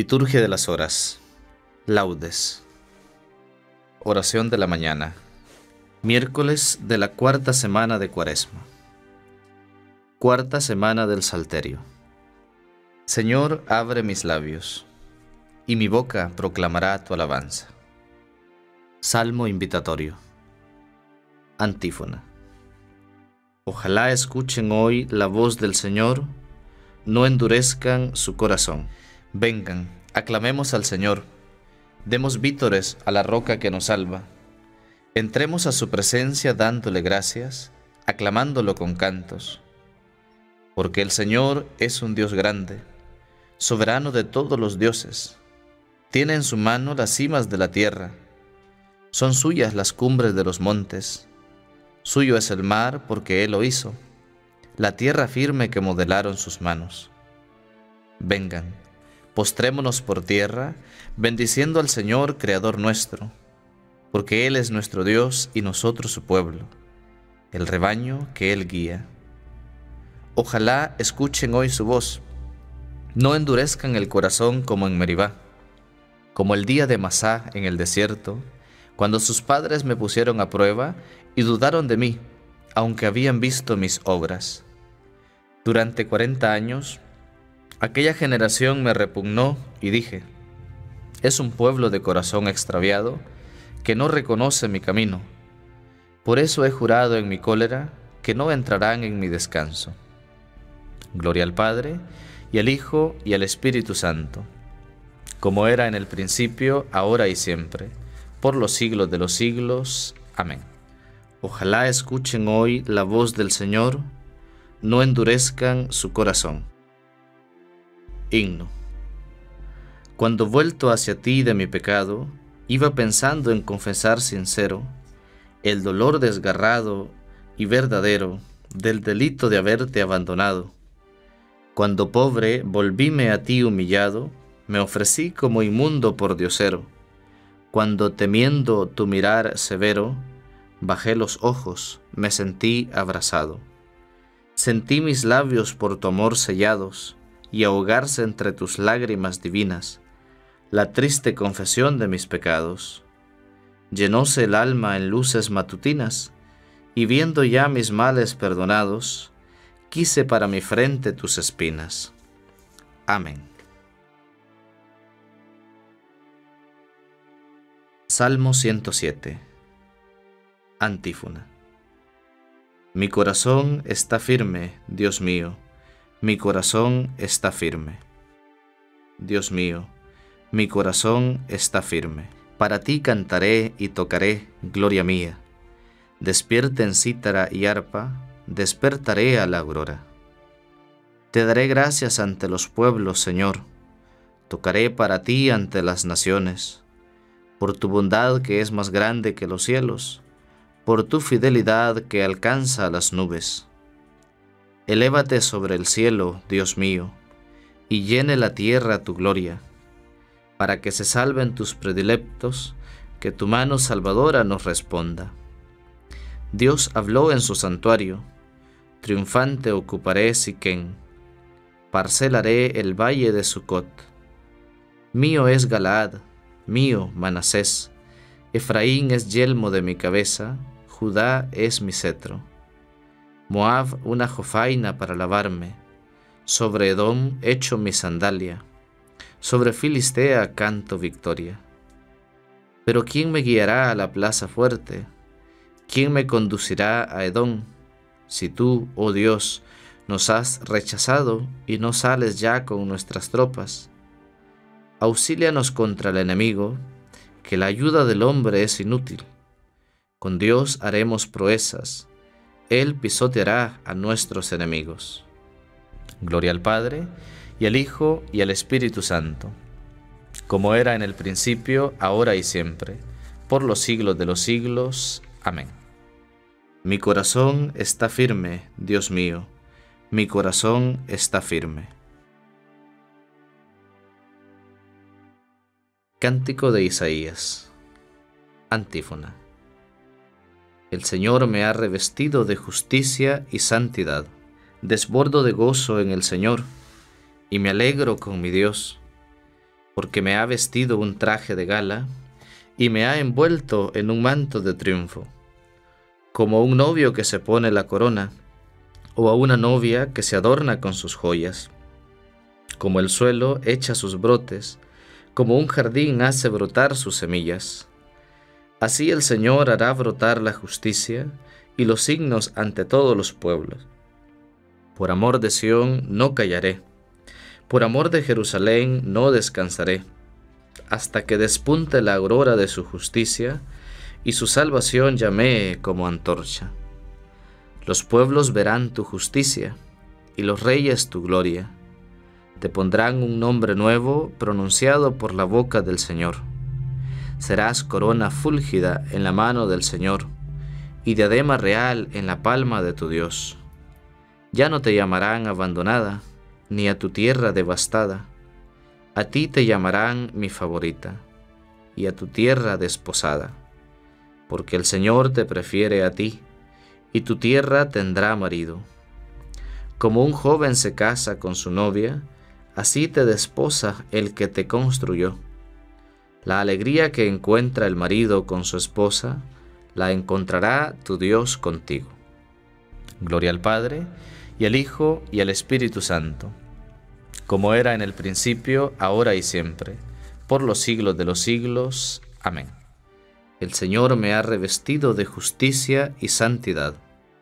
Liturgia de las Horas. Laudes. Oración de la mañana. Miércoles de la cuarta semana de Cuaresma. Cuarta semana del Salterio. Señor, abre mis labios, y mi boca proclamará tu alabanza. Salmo invitatorio. Antífona. Ojalá escuchen hoy la voz del Señor, no endurezcan su corazón. Vengan, aclamemos al Señor, demos vítores a la roca que nos salva. Entremos a su presencia dándole gracias, aclamándolo con cantos. Porque el Señor es un Dios grande, soberano de todos los dioses. Tiene en su mano las cimas de la tierra, son suyas las cumbres de los montes. Suyo es el mar porque Él lo hizo, la tierra firme que modelaron sus manos. Vengan, postrémonos por tierra, bendiciendo al Señor, Creador nuestro, porque Él es nuestro Dios y nosotros su pueblo, el rebaño que Él guía. Ojalá escuchen hoy su voz, no endurezcan el corazón como en Meribá, como el día de Masá en el desierto, cuando sus padres me pusieron a prueba y dudaron de mí, aunque habían visto mis obras. Durante 40 años, aquella generación me repugnó y dije, es un pueblo de corazón extraviado que no reconoce mi camino. Por eso he jurado en mi cólera que no entrarán en mi descanso. Gloria al Padre, y al Hijo, y al Espíritu Santo, como era en el principio, ahora y siempre, por los siglos de los siglos. Amén. Ojalá escuchen hoy la voz del Señor, no endurezcan su corazón. Himno. Cuando vuelto hacia ti de mi pecado, iba pensando en confesar sincero el dolor desgarrado y verdadero del delito de haberte abandonado. Cuando pobre volvíme a ti humillado, me ofrecí como inmundo por diosero. Cuando temiendo tu mirar severo, bajé los ojos, me sentí abrazado. Sentí mis labios por tu amor sellados, y ahogarse entre tus lágrimas divinas la triste confesión de mis pecados. Llenóse el alma en luces matutinas, y viendo ya mis males perdonados, quise para mi frente tus espinas. Amén. Salmo 107. Antífona. Mi corazón está firme, Dios mío, mi corazón está firme. Dios mío, mi corazón está firme. Para ti cantaré y tocaré, gloria mía. Despierte en cítara y arpa, despertaré a la aurora. Te daré gracias ante los pueblos, Señor. Tocaré para ti ante las naciones. Por tu bondad que es más grande que los cielos, por tu fidelidad que alcanza las nubes. Elévate sobre el cielo, Dios mío, y llene la tierra tu gloria, para que se salven tus predilectos, que tu mano salvadora nos responda. Dios habló en su santuario, triunfante ocuparé Siquén, parcelaré el valle de Sucot. Mío es Galaad, mío Manasés, Efraín es yelmo de mi cabeza, Judá es mi cetro. Moab una jofaina para lavarme, sobre Edom echo mi sandalia, sobre Filistea canto victoria. Pero ¿quién me guiará a la plaza fuerte? ¿Quién me conducirá a Edom? Si tú, oh Dios, nos has rechazado y no sales ya con nuestras tropas. Auxílianos contra el enemigo, que la ayuda del hombre es inútil. Con Dios haremos proezas, Él pisoteará a nuestros enemigos. Gloria al Padre, y al Hijo, y al Espíritu Santo, como era en el principio, ahora y siempre, por los siglos de los siglos. Amén. Mi corazón está firme, Dios mío, mi corazón está firme. Cántico de Isaías. Antífona. El Señor me ha revestido de justicia y santidad. Desbordo de gozo en el Señor, y me alegro con mi Dios. porque me ha vestido un traje de gala y me ha envuelto en un manto de triunfo, como un novio que se pone la corona, o a una novia que se adorna con sus joyas. Como el suelo echa sus brotes, como un jardín hace brotar sus semillas. Así el Señor hará brotar la justicia y los signos ante todos los pueblos. Por amor de Sión no callaré, por amor de Jerusalén no descansaré, hasta que despunte la aurora de su justicia y su salvación llamee como antorcha. Los pueblos verán tu justicia y los reyes tu gloria. Te pondrán un nombre nuevo pronunciado por la boca del Señor. Serás corona fúlgida en la mano del Señor y diadema real en la palma de tu Dios. Ya no te llamarán abandonada, ni a tu tierra devastada. A ti te llamarán mi favorita, y a tu tierra desposada, porque el Señor te prefiere a ti, y tu tierra tendrá marido. Como un joven se casa con su novia, así te desposa el que te construyó. La alegría que encuentra el marido con su esposa, la encontrará tu Dios contigo. Gloria al Padre, y al Hijo, y al Espíritu Santo, como era en el principio, ahora y siempre, por los siglos de los siglos. Amén. El Señor me ha revestido de justicia y santidad.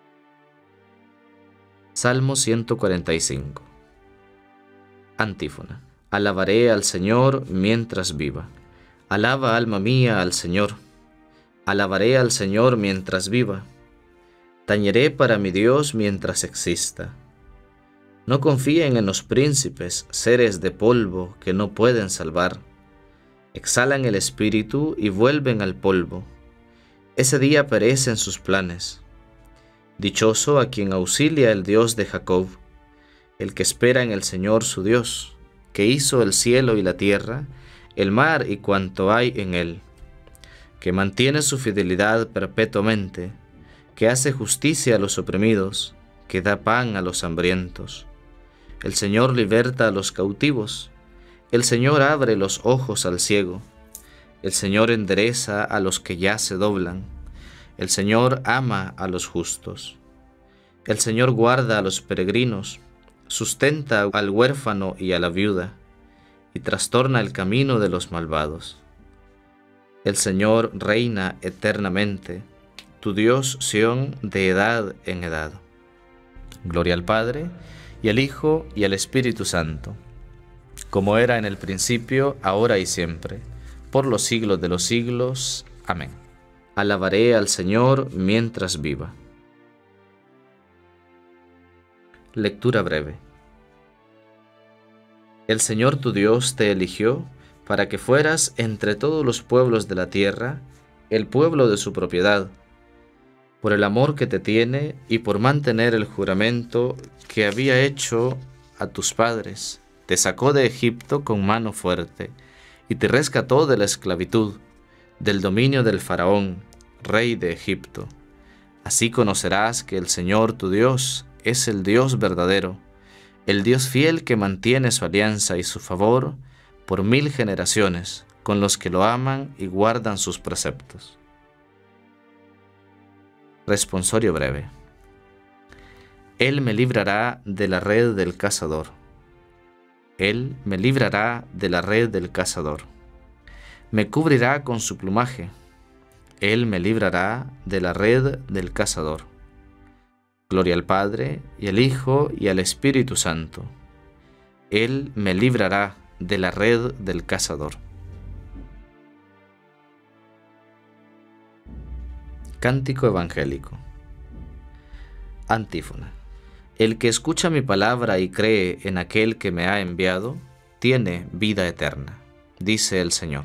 Salmo 145. Antífona. Alabaré al Señor mientras viva. Alaba, alma mía, al Señor. Alabaré al Señor mientras viva. Tañeré para mi Dios mientras exista. No confíen en los príncipes, seres de polvo que no pueden salvar. Exhalan el espíritu y vuelven al polvo. Ese día perecen sus planes. Dichoso a quien auxilia el Dios de Jacob, el que espera en el Señor su Dios, que hizo el cielo y la tierra, el mar y cuanto hay en él, que mantiene su fidelidad perpetuamente, que hace justicia a los oprimidos, que da pan a los hambrientos. El Señor liberta a los cautivos, el Señor abre los ojos al ciego, el Señor endereza a los que ya se doblan, el Señor ama a los justos. El Señor guarda a los peregrinos, sustenta al huérfano y a la viuda, y trastorna el camino de los malvados. El Señor reina eternamente, tu Dios Sión de edad en edad. Gloria al Padre, y al Hijo, y al Espíritu Santo, como era en el principio, ahora y siempre, por los siglos de los siglos. Amén. Alabaré al Señor mientras viva. Lectura breve. El Señor tu Dios te eligió para que fueras entre todos los pueblos de la tierra, el pueblo de su propiedad, por el amor que te tiene y por mantener el juramento que había hecho a tus padres. Te sacó de Egipto con mano fuerte y te rescató de la esclavitud, del dominio del faraón, rey de Egipto. Así conocerás que el Señor tu Dios es el Dios verdadero, el Dios fiel que mantiene su alianza y su favor por 1000 generaciones con los que lo aman y guardan sus preceptos. Responsorio breve. Él me librará de la red del cazador. Él me librará de la red del cazador. Me cubrirá con su plumaje. Él me librará de la red del cazador. Gloria al Padre, y al Hijo, y al Espíritu Santo. Él me librará de la red del cazador. Cántico evangélico. Antífona. El que escucha mi palabra y cree en aquel que me ha enviado, tiene vida eterna, dice el Señor.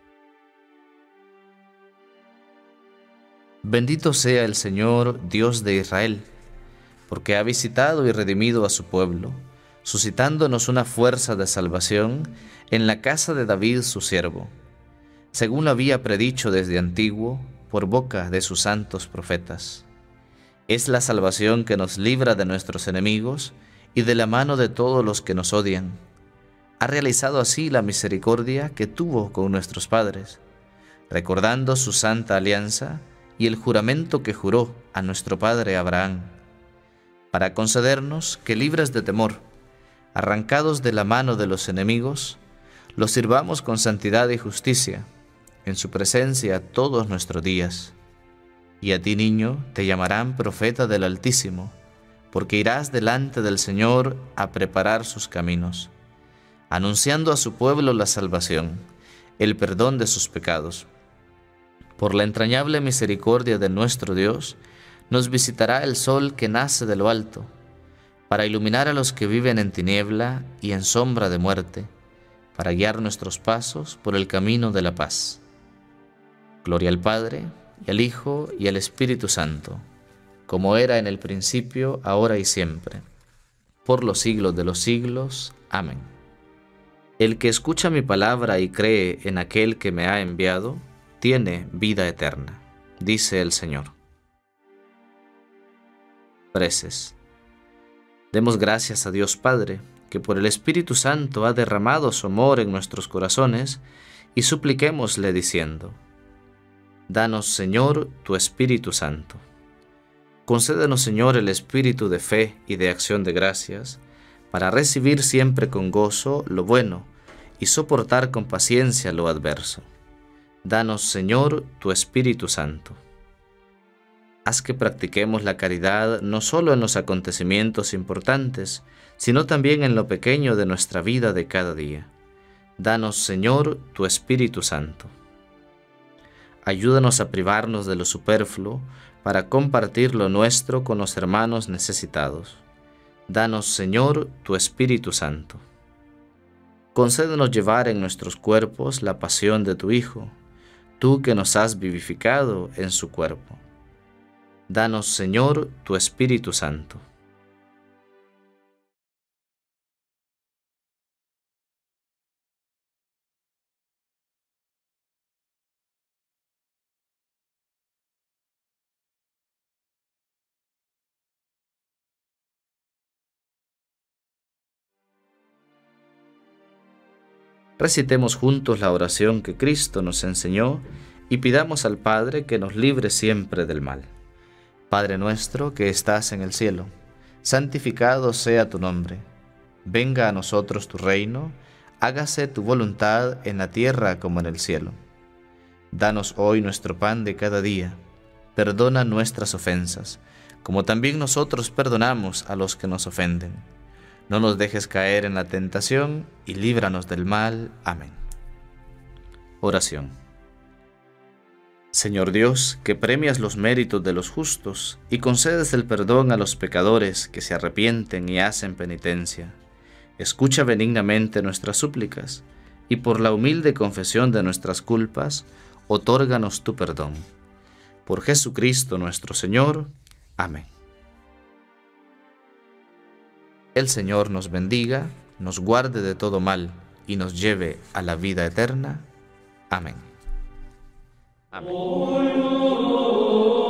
Bendito sea el Señor, Dios de Israel, porque ha visitado y redimido a su pueblo, suscitándonos una fuerza de salvación en la casa de David su siervo, según lo había predicho desde antiguo, por boca de sus santos profetas. Es la salvación que nos libra de nuestros enemigos y de la mano de todos los que nos odian, Ha realizado así la misericordia que tuvo con nuestros padres, recordando su santa alianza y el juramento que juró a nuestro padre Abraham, para concedernos que, libres de temor, arrancados de la mano de los enemigos, los sirvamos con santidad y justicia en su presencia todos nuestros días. Y a ti, niño, te llamarán profeta del Altísimo, porque irás delante del Señor a preparar sus caminos, anunciando a su pueblo la salvación, el perdón de sus pecados. Por la entrañable misericordia de nuestro Dios, nos visitará el sol que nace de lo alto, para iluminar a los que viven en tiniebla y en sombra de muerte, para guiar nuestros pasos por el camino de la paz. Gloria al Padre, y al Hijo, y al Espíritu Santo, como era en el principio, ahora y siempre, por los siglos de los siglos. Amén. El que escucha mi palabra y cree en aquel que me ha enviado, tiene vida eterna, dice el Señor. Preces. Demos gracias a Dios Padre, que por el Espíritu Santo ha derramado su amor en nuestros corazones, y supliquémosle diciendo: Danos, Señor, tu Espíritu Santo. Concédenos, Señor, el espíritu de fe y de acción de gracias, para recibir siempre con gozo lo bueno y soportar con paciencia lo adverso. Danos, Señor, tu Espíritu Santo. Haz que practiquemos la caridad no solo en los acontecimientos importantes, sino también en lo pequeño de nuestra vida de cada día. Danos, Señor, tu Espíritu Santo. Ayúdanos a privarnos de lo superfluo para compartir lo nuestro con los hermanos necesitados. Danos, Señor, tu Espíritu Santo. Concédenos llevar en nuestros cuerpos la pasión de tu Hijo, tú que nos has vivificado en su cuerpo. Danos, Señor, tu Espíritu Santo. Recitemos juntos la oración que Cristo nos enseñó y pidamos al Padre que nos libre siempre del mal. Padre nuestro que estás en el cielo, santificado sea tu nombre. Venga a nosotros tu reino, hágase tu voluntad en la tierra como en el cielo. Danos hoy nuestro pan de cada día. Perdona nuestras ofensas, como también nosotros perdonamos a los que nos ofenden. No nos dejes caer en la tentación y líbranos del mal. Amén. Oración. Señor Dios, que premias los méritos de los justos y concedes el perdón a los pecadores que se arrepienten y hacen penitencia, escucha benignamente nuestras súplicas y por la humilde confesión de nuestras culpas, otórganos tu perdón. Por Jesucristo nuestro Señor. Amén. El Señor nos bendiga, nos guarde de todo mal y nos lleve a la vida eterna. Amén. Amén.